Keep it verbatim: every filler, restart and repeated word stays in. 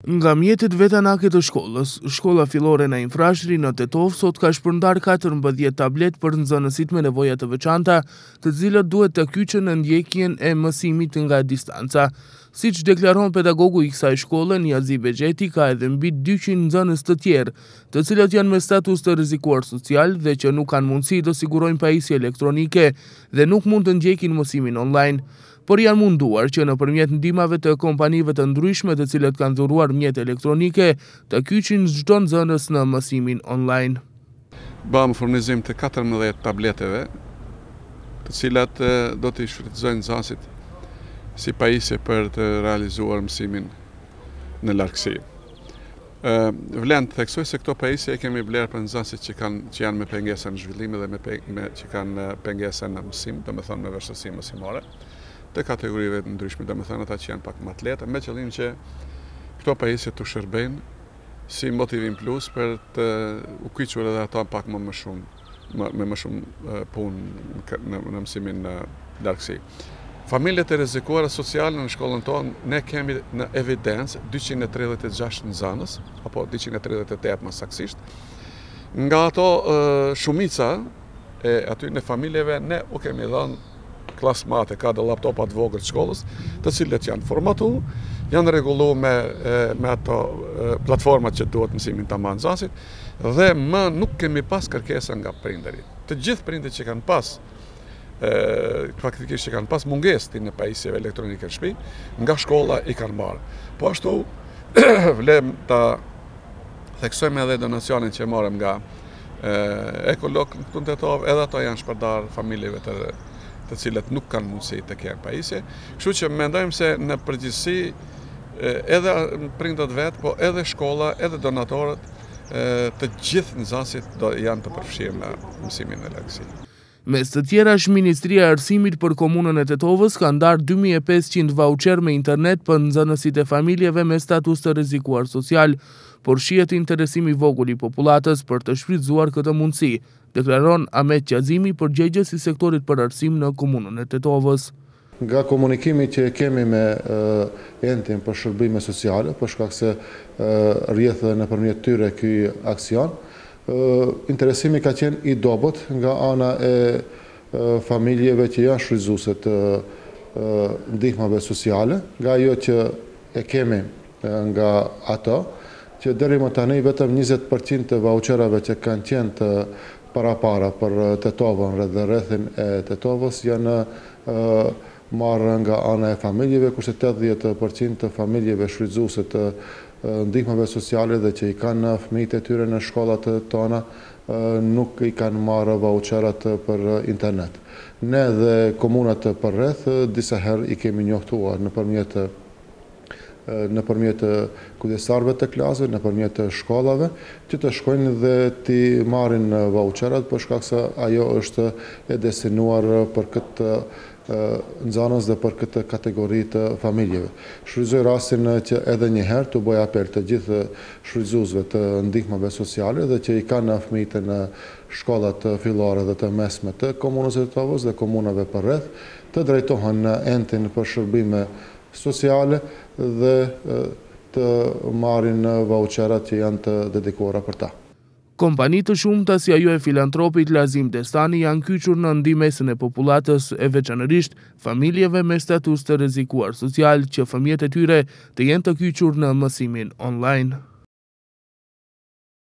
Nga mjetet vetanake të shkollës, shkolla fillore në Infrashëri në Tetov sot ka shpërndar katërmbëdhjetë tablet për nxënësit me nevoja të veçanta, të cilët duhet të kyçen në ndjekjen e mësimit nga distanca. Siç deklaron pedagogu i kësaj shkolle, Niazi Bexheti, ka edhe mbi dyqind nxënës të tjerë, të cilët janë me status të rrezikuar social dhe që nuk kanë mundësi të sigurojnë pajisje elektronike dhe nuk mund të ndjekin mësimin online. Por janë munduar që nëpërmjet ndihmave të kompanive të ndryshme të cilët kanë dhuruar mjete elektronike të kyçin çdo nxënës në mësimin online. Bëmë furnizim të katërmbëdhjetë tableteve, të cilat do t'i shfrytëzojnë nxënësit si pajisje për të realizuar mësimin në largësi. Vlen të theksoj se këto pajisje e kemi blerë për nxënësit që kanë që janë me pengesa në zhvillim dhe me, me që kanë pengesa në mësim, domethënë me vështirësi mësimore, të kategorive të ndryshme, domethënë ata që janë pak më të lehta, me qëllim që këto pajisje të shërbejnë si motivim plus për të u kyçur edhe ata pak më më shumë, më, me më shumë punë në, në mësimin në largësi. Familjet e rrezikuara sociale në shkollën tonë ne kemi në evidencë dyqind e tridhjetë e gjashtë nxënës, apo dyqind e tridhjetë e tetë më saktësisht. Nga ato shumica e aty në familjeve ne u kemi dhënë klas mate, ka dhe laptopat vogël të shkollës, të cilët janë formatu, janë rregulluar me, me ato platformat që duhet mësimin ta marrë nxënësit, dhe më nuk kemi pas kërkesa nga prindërit. Të gjithë prindërit që kanë pas, e, faktikisht që kanë pas mungesë në pajisjeve elektronike në shtëpi, nga shkolla i kanë marrë. Po ashtu vlem ta theksojmë edhe donacionin që marrëm nga Ekolog këtu në Tetov, edhe ato janë shpërdar familjeve të të cilët nuk kanë mundësi të kenë pajisje. Kështu që mendojmë se në përgjithësi edhe prindët vetë, po edhe shkolla, edhe donatorët, të gjithë nxënësit do janë të përfshirë në mësimin e largësi. Mes të tjerash, Ministria e Arsimit për komunën e Tetovës ka ndarë dy mijë e pesëqind vaucher me internet për nxënësit e familjeve me status të rrezikuar social, por shihet interesimi i vogël i popullatës për të shfrytzuar këtë mundësi, deklaron Ahmet Qazimi, përgjegjës i sektorit për arsim në komunën e Tetovës. Nga komunikimi që kemi me entin për shërbime sociale, për shkak se rrjedh nëpërmjet tyre ky aksion, interesimi ka qenë i dobët nga ana e familjeve që janë shfrytëzuese të ndihmave sociale, nga ajo që e kemi nga ato, që deri më tani vetëm njëzet përqind të vaucherave që kanë qenë të parapara për Tetovën dhe rrethin e Tetovës janë marrë nga ana e familjeve, kurse tetëdhjetë përqind të familjeve shfrytëzuese të ndihmave sociale dhe që i kanë fëmijët e tyre në shkollat tona nuk i kanë marrë vaucherat për internet. Ne dhe komunat përreth disa herë i kemi njoftuar nëpërmjet nëpërmjet kujdestarëve të klasëve, nëpërmjet shkollave, që të shkojnë dhe t'i marrin vaucherat për shkak se ajo është e destinuar për këtë nxënës dhe për këtë kategori të familjeve. Shfrytëzoj rastin që edhe një herë të bëj apel të gjithë shfrytëzuesve të ndihmave sociale dhe që i kanë fëmijët në shkollat fillore dhe të mesme të komunës së Tetovës dhe komunave përreth, të drejtohen në entin për shërbime sociale dhe të marrin vaucherat që janë të dedikuara për ta. Kompani të shumta si ajo e filantropit Lazim Destani janë kyçur në ndihmesën e popullatës, e veçanërisht familjeve me status të rrezikuar social që fëmijët e tyre të jenë të kyçur në mësimin online.